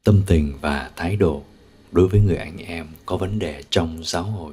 Tâm tình và thái độ đối với người anh em có vấn đề trong giáo hội.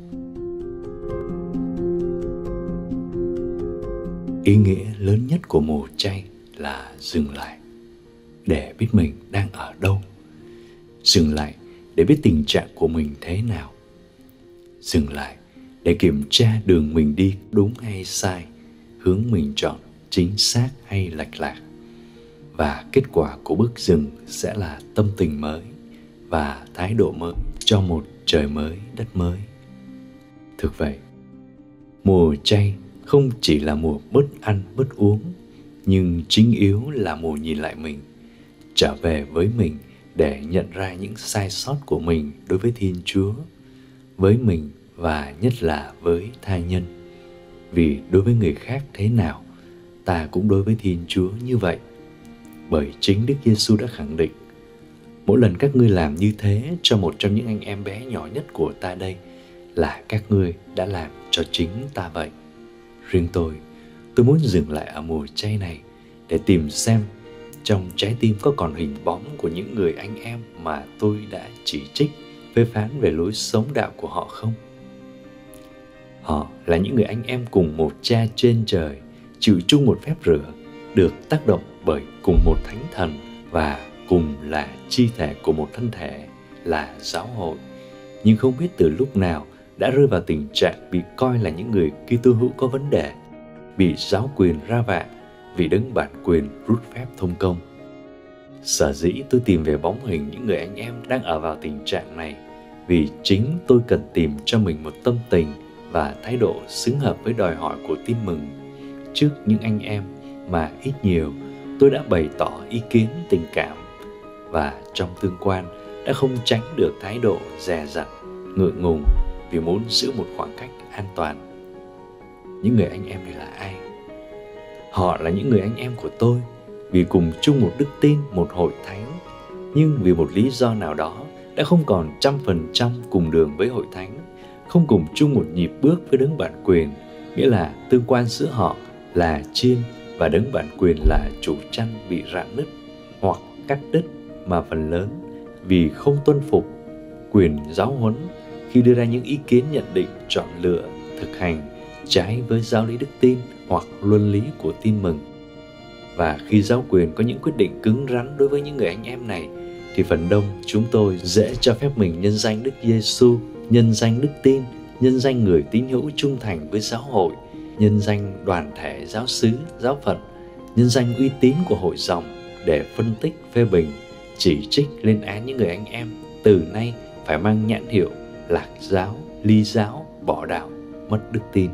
Ý nghĩa lớn nhất của mùa chay là dừng lại để biết mình đang ở đâu. Dừng lại để biết tình trạng của mình thế nào. Dừng lại để kiểm tra đường mình đi đúng hay sai, hướng mình chọn chính xác hay lệch lạc. Và kết quả của bước dừng sẽ là tâm tình mới và thái độ mới cho một trời mới, đất mới. Thực vậy, mùa chay không chỉ là mùa bớt ăn, bớt uống, nhưng chính yếu là mùa nhìn lại mình, trở về với mình để nhận ra những sai sót của mình đối với Thiên Chúa, với mình và nhất là với tha nhân. Vì đối với người khác thế nào, ta cũng đối với Thiên Chúa như vậy. Bởi chính Đức Giêsu đã khẳng định, mỗi lần các ngươi làm như thế cho một trong những anh em bé nhỏ nhất của ta đây, là các ngươi đã làm cho chính ta vậy. Riêng tôi muốn dừng lại ở mùa chay này để tìm xem trong trái tim có còn hình bóng của những người anh em mà tôi đã chỉ trích, phê phán về lối sống đạo của họ không? Họ là những người anh em cùng một Cha trên trời, chịu chung một phép rửa, được tác động bởi cùng một Thánh Thần và cùng là chi thể của một thân thể là giáo hội, nhưng không biết từ lúc nào đã rơi vào tình trạng bị coi là những người Kitô hữu có vấn đề, bị giáo quyền ra vạ vì đấng bản quyền rút phép thông công. Sở dĩ tôi tìm về bóng hình những người anh em đang ở vào tình trạng này, vì chính tôi cần tìm cho mình một tâm tình và thái độ xứng hợp với đòi hỏi của Tin Mừng trước những anh em mà ít nhiều tôi đã bày tỏ ý kiến tình cảm, và trong tương quan đã không tránh được thái độ dè dặt, ngượng ngùng vì muốn giữ một khoảng cách an toàn. Những người anh em này là ai? Họ là những người anh em của tôi vì cùng chung một đức tin, một hội thánh, nhưng vì một lý do nào đó đã không còn 100% cùng đường với hội thánh, không cùng chung một nhịp bước với đấng bản quyền, nghĩa là tương quan giữa họ là chiên và đấng bản quyền là chủ chăn bị rạn nứt hoặc cắt đứt, mà phần lớn vì không tuân phục quyền giáo huấn khi đưa ra những ý kiến nhận định, chọn lựa, thực hành trái với giáo lý đức tin hoặc luân lý của Tin Mừng. Và khi giáo quyền có những quyết định cứng rắn đối với những người anh em này, thì phần đông chúng tôi dễ cho phép mình nhân danh Đức Giêsu, nhân danh đức tin, nhân danh người tín hữu trung thành với giáo hội, nhân danh đoàn thể giáo xứ, giáo phận, nhân danh uy tín của hội dòng để phân tích, phê bình, chỉ trích, lên án những người anh em từ nay phải mang nhãn hiệu lạc giáo, ly giáo, bỏ đạo, mất đức tin.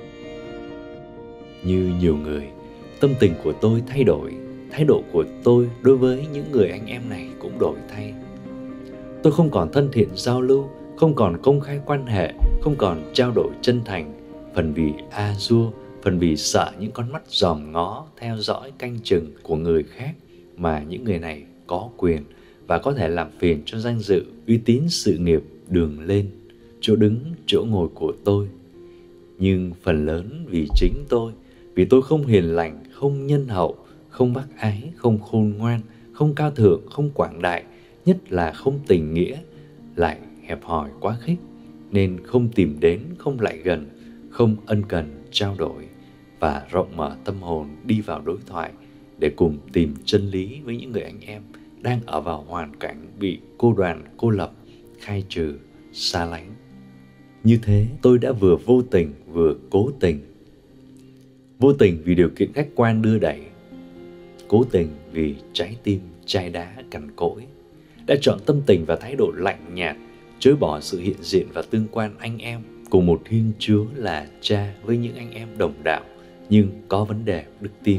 Như nhiều người, tâm tình của tôi thay đổi, thái độ của tôi đối với những người anh em này cũng đổi thay. Tôi không còn thân thiện giao lưu, không còn công khai quan hệ, không còn trao đổi chân thành, phần vì a dua, phần vì sợ những con mắt dòm ngó, theo dõi, canh chừng của người khác mà những người này có quyền và có thể làm phiền cho danh dự, uy tín, sự nghiệp, đường lên, chỗ đứng, chỗ ngồi của tôi. Nhưng phần lớn vì chính tôi, vì tôi không hiền lành, không nhân hậu, không bác ái, không khôn ngoan, không cao thượng, không quảng đại, nhất là không tình nghĩa, lại hẹp hòi quá khích, nên không tìm đến, không lại gần, không ân cần trao đổi và rộng mở tâm hồn đi vào đối thoại để cùng tìm chân lý với những người anh em đang ở vào hoàn cảnh bị cô đoàn, cô lập, khai trừ, xa lánh. Như thế tôi đã vừa vô tình vừa cố tình. Vô tình vì điều kiện khách quan đưa đẩy, cố tình vì trái tim chai đá cằn cỗi, đã chọn tâm tình và thái độ lạnh nhạt, chối bỏ sự hiện diện và tương quan anh em cùng một Thiên Chúa là Cha với những anh em đồng đạo nhưng có vấn đề đức tin.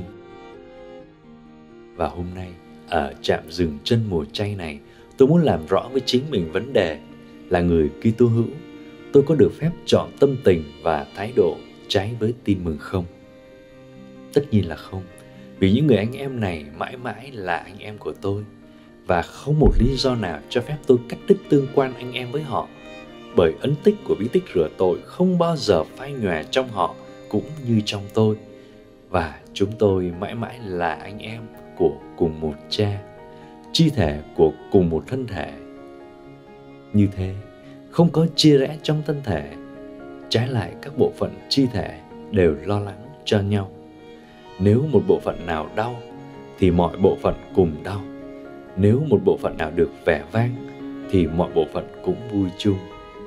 Và hôm nay, ở trạm dừng chân mùa chay này, tôi muốn làm rõ với chính mình vấn đề là người Kitô hữu, tôi có được phép chọn tâm tình và thái độ trái với Tin Mừng không? Tất nhiên là không, vì những người anh em này mãi mãi là anh em của tôi, và không một lý do nào cho phép tôi cắt đứt tương quan anh em với họ, bởi ấn tích của bí tích rửa tội không bao giờ phai nhòe trong họ cũng như trong tôi, và chúng tôi mãi mãi là anh em của cùng một Cha. chi thể của cùng một thân thể. Như thế, không có chia rẽ trong thân thể. Trái lại, các bộ phận chi thể đều lo lắng cho nhau. Nếu một bộ phận nào đau, thì mọi bộ phận cùng đau. Nếu một bộ phận nào được vẻ vang, thì mọi bộ phận cũng vui chung.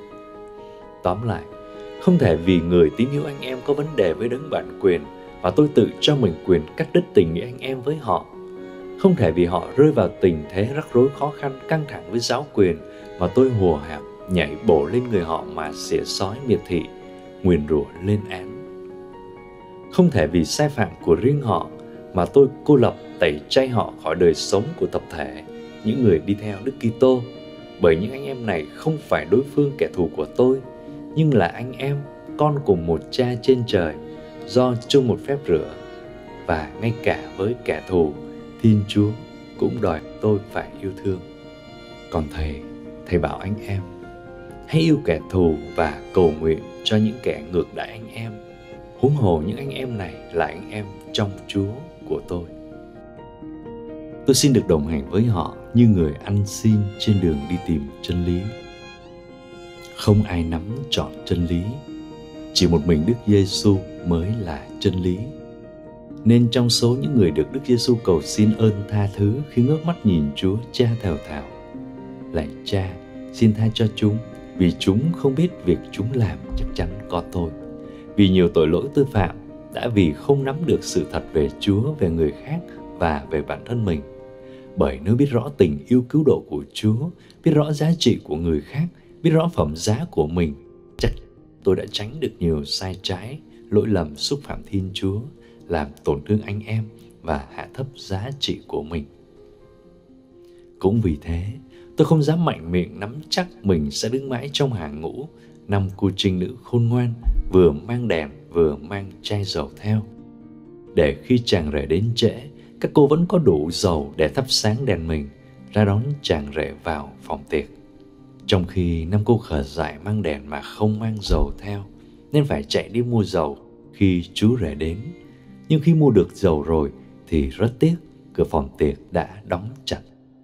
Tóm lại, không thể vì người tín hữu anh em có vấn đề với đấng bản quyền mà tôi tự cho mình quyền cắt đứt tình nghĩa anh em với họ. Không thể vì họ rơi vào tình thế rắc rối khó khăn căng thẳng với giáo quyền mà tôi hùa hạp nhảy bổ lên người họ mà xỉa xói miệt thị, nguyền rủa lên án. Không thể vì sai phạm của riêng họ mà tôi cô lập tẩy chay họ khỏi đời sống của tập thể, những người đi theo Đức Kitô, bởi những anh em này không phải đối phương kẻ thù của tôi, nhưng là anh em, con cùng một Cha trên trời, do chung một phép rửa. Và ngay cả với kẻ thù, Thiên Chúa cũng đòi tôi phải yêu thương. Còn Thầy bảo anh em, hãy yêu kẻ thù và cầu nguyện cho những kẻ ngược đãi anh em. Huống hồ những anh em này là anh em trong Chúa của tôi. Tôi xin được đồng hành với họ như người ăn xin trên đường đi tìm chân lý. Không ai nắm trọn chân lý, chỉ một mình Đức Giêsu mới là chân lý. Nên trong số những người được Đức Giêsu cầu xin ơn tha thứ khi ngước mắt nhìn Chúa Cha thều thào: Lạy Cha, xin tha cho chúng, vì chúng không biết việc chúng làm, chắc chắn có tôi. Vì nhiều tội lỗi tôi phạm, đã vì không nắm được sự thật về Chúa, về người khác và về bản thân mình. Bởi nếu biết rõ tình yêu cứu độ của Chúa, biết rõ giá trị của người khác, biết rõ phẩm giá của mình, chắc tôi đã tránh được nhiều sai trái, lỗi lầm xúc phạm Thiên Chúa, làm tổn thương anh em và hạ thấp giá trị của mình. Cũng vì thế, tôi không dám mạnh miệng nắm chắc mình sẽ đứng mãi trong hàng ngũ 5 cô trinh nữ khôn ngoan, vừa mang đèn vừa mang chai dầu theo, để khi chàng rể đến trễ, các cô vẫn có đủ dầu để thắp sáng đèn mình ra đón chàng rể vào phòng tiệc. Trong khi 5 cô khờ dại mang đèn mà không mang dầu theo, nên phải chạy đi mua dầu khi chú rể đến. Nhưng khi mua được dầu rồi thì rất tiếc, cửa phòng tiệc đã đóng chặt.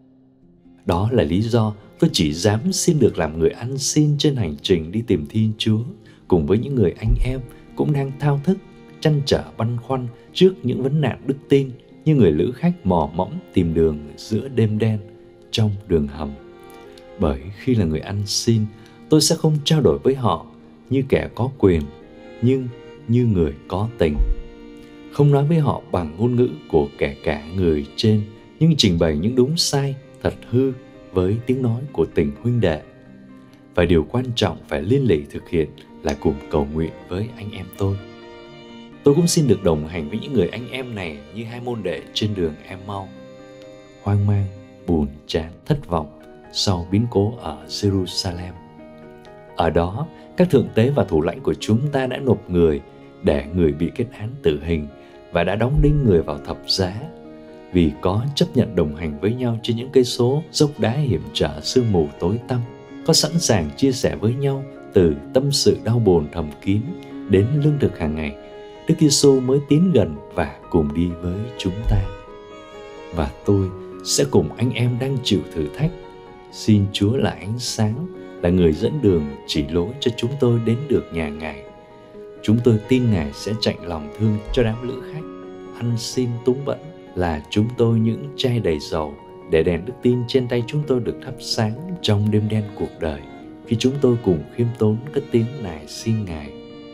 Đó là lý do tôi chỉ dám xin được làm người ăn xin trên hành trình đi tìm Thiên Chúa, cùng với những người anh em cũng đang thao thức, trăn trở băn khoăn trước những vấn nạn đức tin, như người lữ khách mò mẫm tìm đường giữa đêm đen trong đường hầm. Bởi khi là người ăn xin, tôi sẽ không trao đổi với họ như kẻ có quyền, nhưng như người có tình. Không nói với họ bằng ngôn ngữ của kẻ cả người trên, nhưng trình bày những đúng sai, thật hư với tiếng nói của tình huynh đệ. Và điều quan trọng phải liên lỉ thực hiện là cùng cầu nguyện với anh em tôi. Tôi cũng xin được đồng hành với những người anh em này như hai môn đệ trên đường Em-mau, hoang mang, buồn chán, thất vọng sau biến cố ở Jerusalem. Ở đó, các thượng tế và thủ lãnh của chúng ta đã nộp người để người bị kết án tử hình và đã đóng đinh người vào thập giá. Vì có chấp nhận đồng hành với nhau trên những cây số dốc đá hiểm trở sương mù tối tăm, có sẵn sàng chia sẻ với nhau từ tâm sự đau buồn thầm kín đến lương thực hàng ngày, Đức Giêsu mới tiến gần và cùng đi với chúng ta. Và tôi sẽ cùng anh em đang chịu thử thách, xin Chúa là ánh sáng, là người dẫn đường chỉ lối cho chúng tôi đến được nhà Ngài. Chúng tôi tin Ngài sẽ chạnh lòng thương cho đám lữ khách ăn xin túng bẫn, là chúng tôi những chai đầy dầu để đèn đức tin trên tay chúng tôi được thắp sáng trong đêm đen cuộc đời, khi chúng tôi cùng khiêm tốn cất tiếng nài xin Ngài.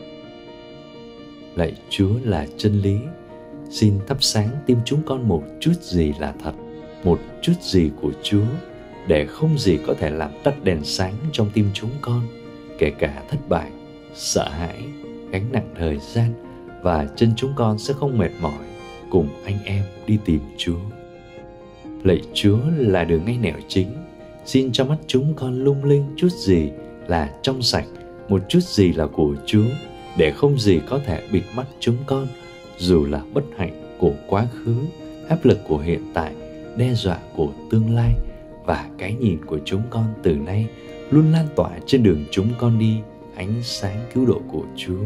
Lạy Chúa là chân lý, xin thắp sáng tim chúng con một chút gì là thật, một chút gì của Chúa, để không gì có thể làm tắt đèn sáng trong tim chúng con, kể cả thất bại, sợ hãi, gánh nặng thời gian, và chân chúng con sẽ không mệt mỏi cùng anh em đi tìm Chúa. Lạy Chúa là đường ngay nẻo chính, xin cho mắt chúng con lung linh chút gì là trong sạch, một chút gì là của Chúa, để không gì có thể bịt mắt chúng con, dù là bất hạnh của quá khứ, áp lực của hiện tại, đe dọa của tương lai, và cái nhìn của chúng con từ nay luôn lan tỏa trên đường chúng con đi ánh sáng cứu độ của Chúa.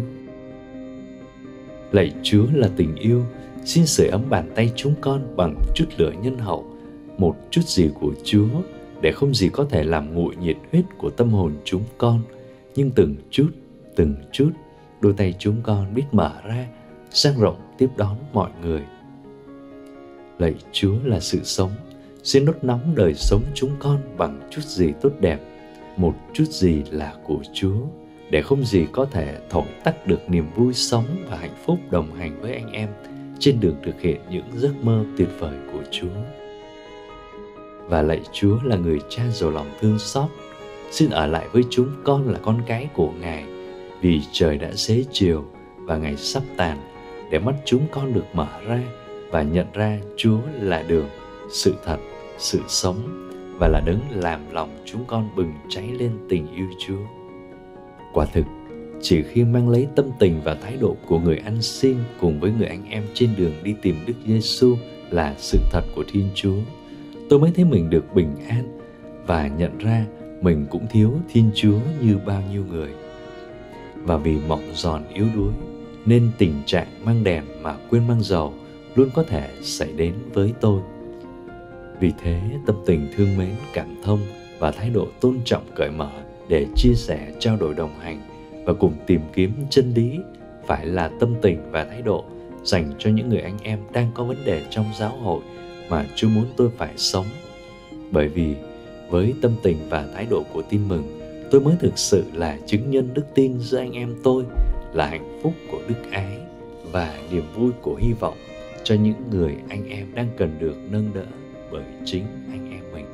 Lạy Chúa là tình yêu, xin sưởi ấm bàn tay chúng con bằng chút lửa nhân hậu, một chút gì của Chúa, để không gì có thể làm nguội nhiệt huyết của tâm hồn chúng con. Nhưng từng chút, đôi tay chúng con biết mở ra, dang rộng tiếp đón mọi người. Lạy Chúa là sự sống, xin đốt nóng đời sống chúng con bằng chút gì tốt đẹp, một chút gì là của Chúa, để không gì có thể thổi tắt được niềm vui sống và hạnh phúc đồng hành với anh em trên đường thực hiện những giấc mơ tuyệt vời của Chúa. Và lạy Chúa là người cha giàu lòng thương xót, xin ở lại với chúng con là con cái của Ngài, vì trời đã xế chiều và ngày sắp tàn, để mắt chúng con được mở ra và nhận ra Chúa là đường, sự thật, sự sống, và là đấng làm lòng chúng con bừng cháy lên tình yêu Chúa. Quả thực, chỉ khi mang lấy tâm tình và thái độ của người ăn xin cùng với người anh em trên đường đi tìm Đức Giêsu là sự thật của Thiên Chúa, tôi mới thấy mình được bình an và nhận ra mình cũng thiếu Thiên Chúa như bao nhiêu người. Và vì mỏng giòn yếu đuối, nên tình trạng mang đèn mà quên mang dầu luôn có thể xảy đến với tôi. Vì thế, tâm tình thương mến, cảm thông và thái độ tôn trọng cởi mở để chia sẻ, trao đổi đồng hành và cùng tìm kiếm chân lý phải là tâm tình và thái độ dành cho những người anh em đang có vấn đề trong giáo hội mà Chúa muốn tôi phải sống. Bởi vì với tâm tình và thái độ của tin mừng, tôi mới thực sự là chứng nhân đức tin giữa anh em tôi, là hạnh phúc của đức ái và niềm vui của hy vọng cho những người anh em đang cần được nâng đỡ bởi chính anh em mình.